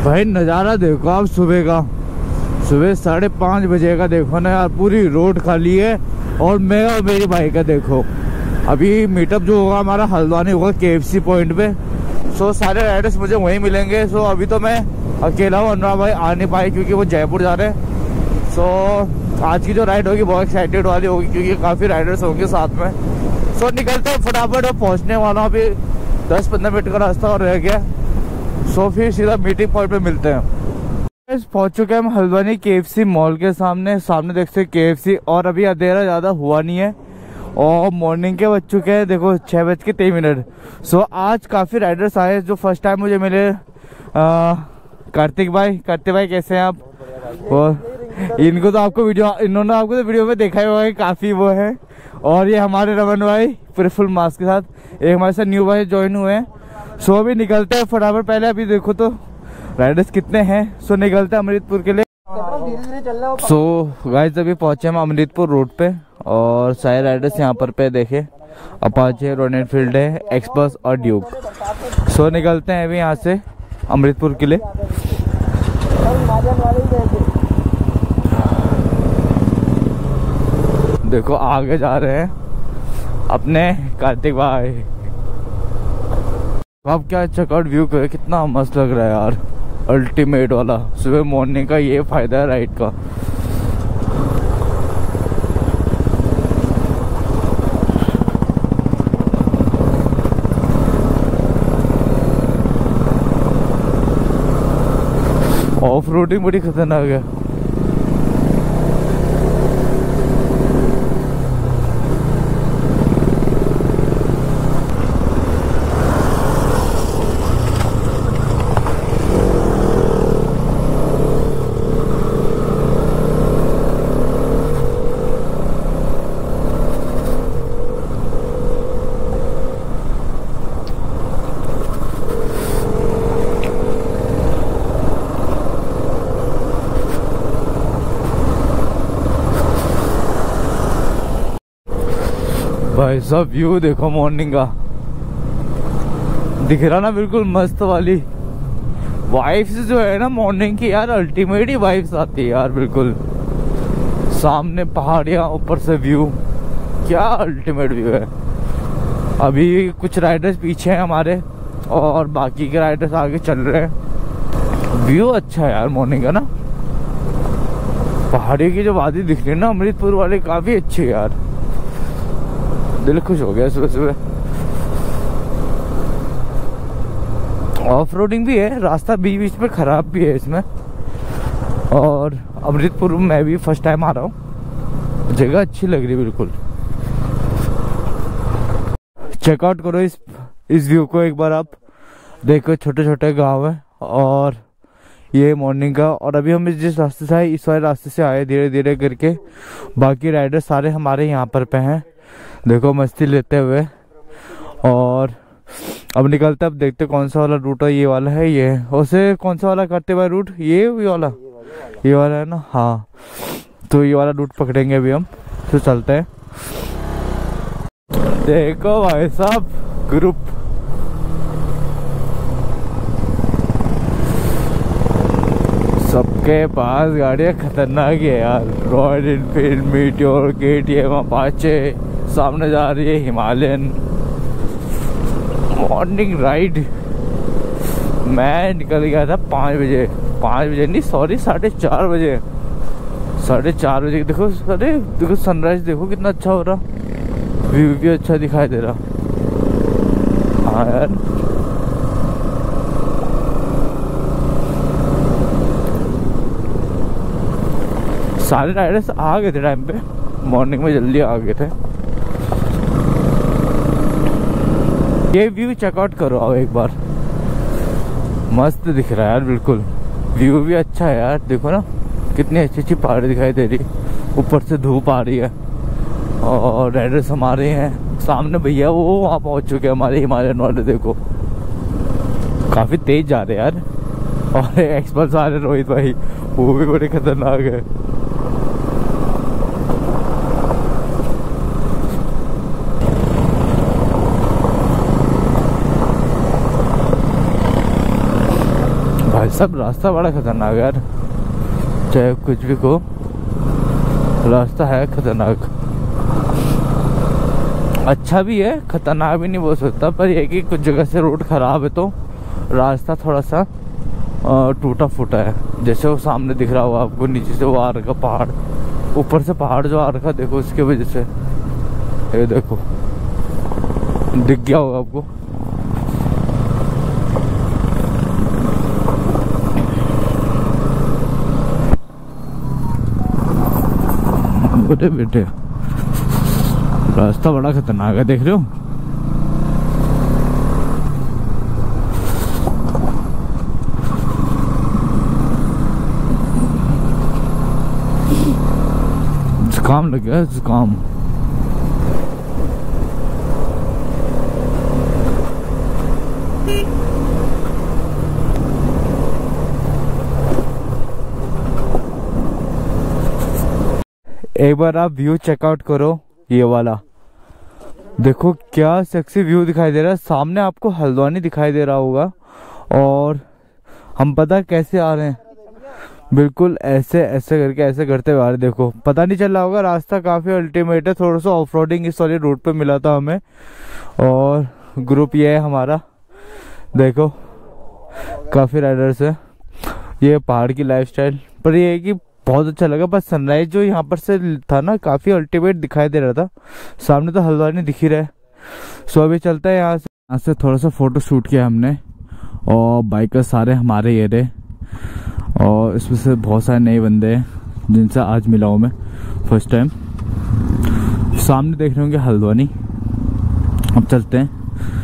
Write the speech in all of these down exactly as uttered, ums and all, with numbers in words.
भाई नज़ारा देखो आप सुबह का, सुबह साढ़े पाँच बजे का देखो ना यार, पूरी रोड खाली है। और मैं और मेरी भाई का देखो, अभी मीटअप जो होगा हमारा हल्द्वानी होगा केएफसी पॉइंट पे। सो सारे राइडर्स मुझे वहीं मिलेंगे। सो अभी तो मैं अकेला हूँ, अनुराग भाई आ नहीं पाए क्योंकि वो जयपुर जा रहे हैं। सो आज की जो राइड होगी बहुत एक्साइटेड वाली होगी क्योंकि काफ़ी राइडर्स होंगे साथ में। सो निकलते हैं फटाफट, और पहुँचने वाला हूँ, अभी दस पंद्रह मिनट का रास्ता और रह गया। सो फिर सीधा मीटिंग पॉइंट पे मिलते हैं। पहुंच चुके हैं हम हल्द्वानी केएफसी मॉल के सामने। सामने देखते हैं केएफसी, और अभी अंधेरा ज़्यादा हुआ नहीं है और मॉर्निंग के बज चुके हैं देखो छः बज के तेईस मिनट। सो आज काफ़ी राइडर्स आए जो फर्स्ट टाइम मुझे मिले। कार्तिक भाई, कार्तिक भाई कैसे हैं आप? और इनको तो आपको वीडियो इन्होंने आपको तो वीडियो में देखा ही होगा, काफ़ी वो है। और ये हमारे रमन भाई पूरे फुल मास्क के साथ, एक हमारे साथ न्यू भाई ज्वाइन हुए हैं। सो अभी निकलते हैं फटाफट, पहले अभी देखो तो राइडर्स कितने हैं। सो निकलते हैं अमृतपुर के लिए। सो गाइस अभी पहुंचे हम अमृतपुर रोड पे, और सारे राइडर्स यहाँ पर पे देखे, अपाचे, रॉयल एनफील्ड है, एक्सप्रेस और ड्यूक। सो निकलते हैं अभी यहाँ से अमृतपुर के लिए। देखो आगे जा रहे हैं अपने कार्तिक भाई। अब क्या चेकआउट व्यू है, कितना मस्त लग रहा है यार, अल्टीमेट वाला। सुबह मॉर्निंग का ये फायदा है राइड का। ऑफ रोडिंग बड़ी खतरनाक है। भाई सब व्यू देखो मॉर्निंग का, दिख रहा ना, बिल्कुल मस्त वाली वाइब्स जो है ना मॉर्निंग की यार, अल्टीमेट ही वाइब्स आती है यार। बिल्कुल सामने पहाड़ियाँ, ऊपर से व्यू, क्या अल्टीमेट व्यू है। अभी कुछ राइडर्स पीछे हैं हमारे और बाकी के राइडर्स आगे चल रहे हैं। व्यू अच्छा है यार मॉर्निंग का ना, पहाड़ी की जो वादी दिख रही है ना अमृतपुर वाली, काफी अच्छी है यार, दिल खुश हो गया सुबह सुबह। ऑफ रोडिंग भी है, रास्ता बीच बीच में खराब भी है इसमें। और अमृतपुर में मैं भी फर्स्ट टाइम आ रहा हूँ, जगह अच्छी लग रही है बिल्कुल। चेकआउट करो इस इस व्यू को एक बार आप देखो, छोटे छोटे गांव है और ये मॉर्निंग का। और अभी हम जिस रास्ते से आए इस वाले रास्ते से आए धीरे धीरे करके, बाकी राइडर सारे हमारे यहाँ पर पे हैं देखो मस्ती लेते हुए। और अब निकलते, अब देखते कौन सा वाला रूट है। ये वाला है, ये उसे कौन सा वाला करते हुए रूट, ये ये वाला ये वाला है ना, हाँ। तो ये वाला रूट पकड़ेंगे अभी हम, तो चलते हैं। देखो भाई साहब ग्रुप, सबके पास गाड़ियाँ खतरनाक है यार, Royal Enfield, Meteor, KTM, Apache, सामने जा रही है हिमालयन। मॉर्निंग राइड मैं निकल गया था पाँच बजे, पाँच बजे नहीं सॉरी साढ़े चार बजे, साढ़े चार बजे। देखो अरे देखो सनराइज देखो कितना अच्छा हो रहा, व्यू भी अच्छा दिखाई दे रहा। हाँ यार सारे राइडर्स आ गए थे टाइम पे, मॉर्निंग में जल्दी आ गए थे। ये व्यू चेकआउट करो आओ एक बार, मस्त दिख रहा है यार बिल्कुल, व्यू भी अच्छा है यार। देखो ना कितनी अच्छी अच्छी पहाड़ी दिखाई दे रही, ऊपर से धूप आ रही है और राइडर्स हमारे हैं सामने। भैया वो वहाँ पहुँच चुके हैं हमारे हिमालयन वाले, देखो काफी तेज जा रहे यार। और एक्सपर्ट आ रहे रोहित भाई, वो भी बड़े खतरनाक है। भाई सब रास्ता बड़ा खतरनाक है यार, चाहे कुछ भी को, रास्ता है खतरनाक। अच्छा भी है, खतरनाक भी नहीं बोल सकता, पर यह कि कुछ जगह से रोड खराब है तो रास्ता थोड़ा सा टूटा फूटा है। जैसे वो सामने दिख रहा होगा आपको, नीचे से वो आ रखा पहाड़, ऊपर से पहाड़ जो आ रखा देखो, उसकी वजह से ये देखो दिख गया होगा आपको। बेटे बेटे रास्ता बड़ा खतरनाक है, देख रहे हो। जुकाम लग गया, जुकाम। एक बार आप व्यू चेकआउट करो, ये वाला देखो क्या सेक्सी व्यू दिखाई दे रहा है। सामने आपको हल्द्वानी दिखाई दे रहा होगा, और हम पता कैसे आ रहे हैं, बिल्कुल ऐसे ऐसे करके ऐसे करते हुए आ रहे। देखो पता नहीं चल रहा होगा, रास्ता काफी अल्टीमेट है। थोड़ा सा ऑफ रोडिंग इस वाली रोड पे मिला था हमें, और ग्रुप ये है हमारा, देखो काफी राइडर्स है। ये पहाड़ की लाइफस्टाइल, पर ये है कि बहुत अच्छा लगा। बस सनराइज जो यहाँ पर से था ना, काफी अल्टीमेट दिखाई दे रहा था। सामने तो हल्द्वानी दिख ही रहा है। सो अभी चलता है यहाँ से। यहाँ से थोड़ा सा फोटो शूट किया हमने, और बाइकर सारे हमारे ये रहे, और इसमें से बहुत सारे नए बंदे हैं जिनसे आज मिला हूँ मैं फर्स्ट टाइम। सामने देख रहे होंगे हल्द्वानी। अब चलते हैं।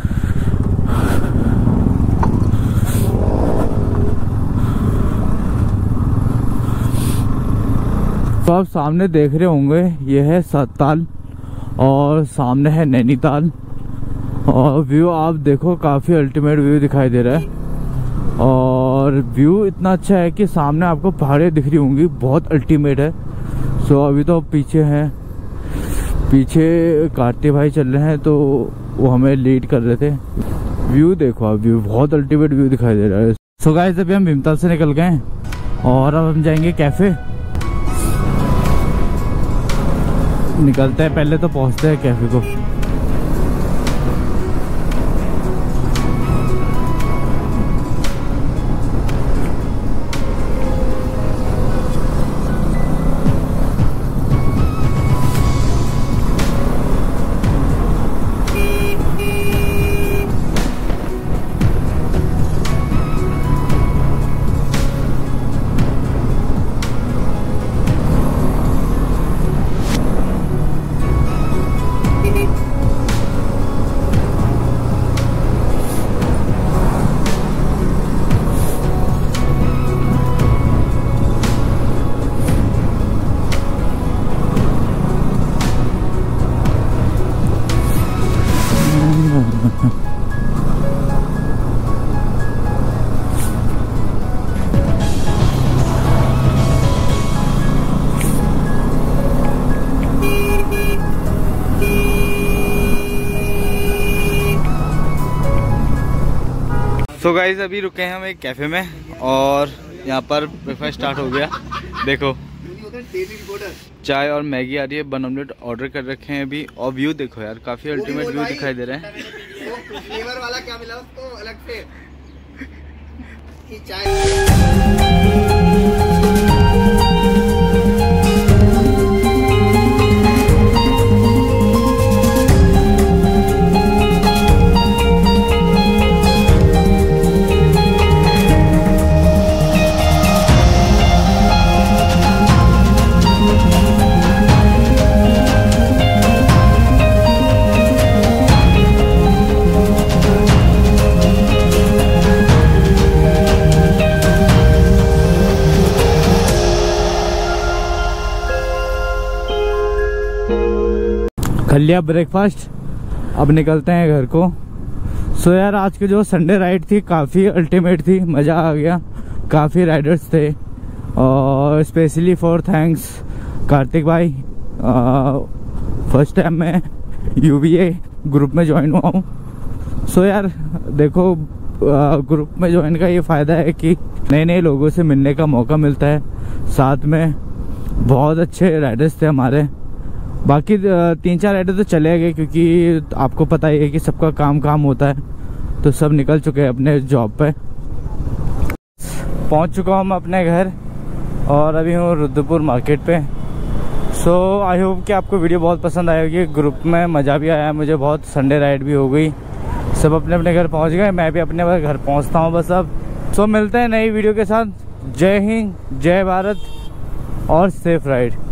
तो आप सामने देख रहे होंगे, ये है सतताल और सामने है नैनीताल। और व्यू आप देखो, काफी अल्टीमेट व्यू दिखाई दे रहा है, और व्यू इतना अच्छा है कि सामने आपको पहाड़ें दिख रही होंगी, बहुत अल्टीमेट है। सो अभी तो पीछे हैं, पीछे कार्तिक भाई चल रहे हैं, तो वो हमें लीड कर रहे थे। व्यू देखो आप, व्यू बहुत अल्टीमेट व्यू दिखाई दे रहा है। सो गाइस अभी हम भीमताल से निकल गए हैं, और अब हम जाएंगे कैफे। निकलते हैं, पहले तो पहुंचते हैं कैफे को। सो गाइज अभी रुके हैं हम एक कैफे में, और यहाँ पर ब्रेकफास्ट स्टार्ट हो गया। देखो चाय और मैगी आ रही है, वन ऑमलेट ऑर्डर कर रखे हैं अभी। और व्यू देखो यार, काफी अल्टीमेट व्यू दिखाई दे रहा है। फ्लेवर वाला क्या मिला उसको अलग से चाय। कर लिया ब्रेकफास्ट, अब निकलते हैं घर को। सो यार आज की जो संडे राइड थी काफ़ी अल्टीमेट थी, मज़ा आ गया। काफ़ी राइडर्स थे, और स्पेशली फॉर थैंक्स कार्तिक भाई। फर्स्ट टाइम मैं यूवीए ग्रुप में ज्वाइन हुआ हूँ। सो यार देखो ग्रुप में ज्वाइन का ये फ़ायदा है कि नए नए लोगों से मिलने का मौका मिलता है। साथ में बहुत अच्छे राइडर्स थे हमारे, बाकी तीन चार राइडर तो चले गए क्योंकि आपको पता ही है कि सबका काम काम होता है, तो सब निकल चुके हैं अपने जॉब पे। पहुंच चुका हूँ मैं अपने घर और अभी हूँ रुद्रपुर मार्केट पे। सो आई होप कि आपको वीडियो बहुत पसंद आएगी। ग्रुप में मज़ा भी आया मुझे बहुत, संडे राइड भी हो गई, सब अपने अपने घर पहुंच गए, मैं भी अपने घर पहुंचता हूं बस अब। सो मिलते हैं नई वीडियो के साथ। जय हिंद, जय भारत और सेफ राइड।